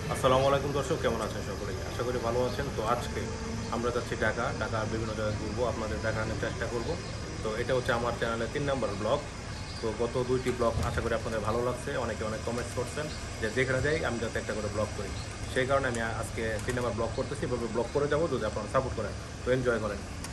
আসসালামু আলাইকুম দর্শক, কেমন আছেন সকলেই? আশা করি ভালো আছেন। তো আজকে আমরা যাচ্ছি ঢাকার বিভিন্ন জায়গায় ঘুরবো, আপনাদের দেখানোর চেষ্টা করব। তো এটা হচ্ছে আমার চ্যানেলের 3 নম্বর ব্লগ। তো গত 2টি ব্লগ আশা করি আপনাদের ভালো লাগছে, অনেকে অনেক কমেন্টস করছেন যে যেখানে যাই আমি যাতে একটা করে ব্লগ করি। সেই কারণে আমি আজকে 3 নম্বর ব্লগ করতেছি, এভাবে ব্লগ করে যাবো যদি আপনারা সাপোর্ট করেন। তো এনজয় করেন।